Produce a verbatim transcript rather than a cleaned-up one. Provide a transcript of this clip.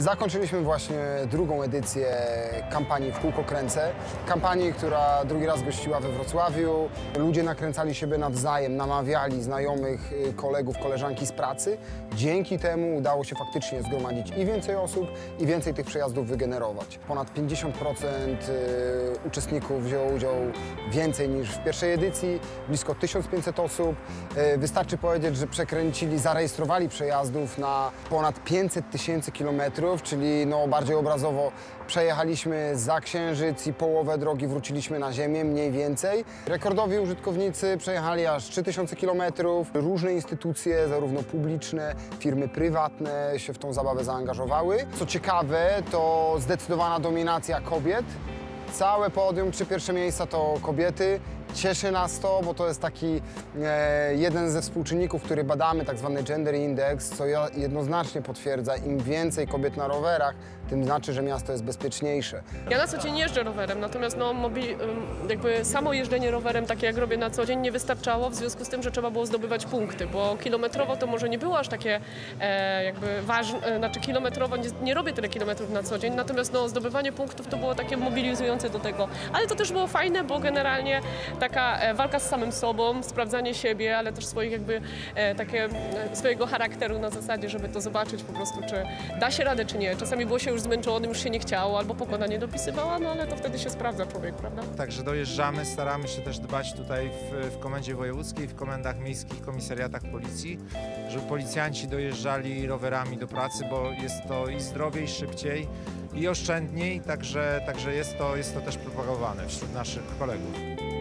Zakończyliśmy właśnie drugą edycję kampanii W kółko kręcę. Kampanii, która drugi raz gościła we Wrocławiu. Ludzie nakręcali siebie nawzajem, namawiali znajomych, kolegów, koleżanki z pracy. Dzięki temu udało się faktycznie zgromadzić i więcej osób, i więcej tych przejazdów wygenerować. Ponad pięćdziesiąt procent uczestników wzięło udział więcej niż w pierwszej edycji, blisko tysiąc pięćset osób. Wystarczy powiedzieć, że przekręcili, zarejestrowali przejazdów na ponad pięćset tysięcy kilometrów, czyli no, bardziej obrazowo przejechaliśmy za Księżyc i połowę drogi wróciliśmy na Ziemię, mniej więcej. Rekordowi użytkownicy przejechali aż trzy tysiące kilometrów. Różne instytucje, zarówno publiczne, firmy prywatne się w tą zabawę zaangażowały. Co ciekawe, to zdecydowana dominacja kobiet. Całe podium, trzy pierwsze miejsca to kobiety. Cieszy nas to, bo to jest taki e, jeden ze współczynników, który badamy, tak zwany gender index, co jednoznacznie potwierdza, im więcej kobiet na rowerach, tym znaczy, że miasto jest bezpieczniejsze. Ja na co dzień jeżdżę rowerem, natomiast no, mobil, jakby samo jeżdżenie rowerem, takie jak robię na co dzień, nie wystarczało, w związku z tym, że trzeba było zdobywać punkty, bo kilometrowo to może nie było aż takie e, jakby ważne, znaczy kilometrowo nie, nie robię tyle kilometrów na co dzień, natomiast no, zdobywanie punktów to było takie mobilizujące do tego, ale to też było fajne, bo generalnie taka e, walka z samym sobą, sprawdzanie siebie, ale też swoich jakby e, takie, e, swojego charakteru na zasadzie, żeby to zobaczyć po prostu, czy da się radę, czy nie. Czasami było się już zmęczonym, już się nie chciało, albo pogoda nie dopisywała, no ale to wtedy się sprawdza człowiek, prawda? Także dojeżdżamy, staramy się też dbać tutaj w, w Komendzie Wojewódzkiej, w komendach miejskich, komisariatach policji, żeby policjanci dojeżdżali rowerami do pracy, bo jest to i zdrowiej, szybciej, i oszczędniej, także, także jest to, jest to też propagowane wśród naszych kolegów.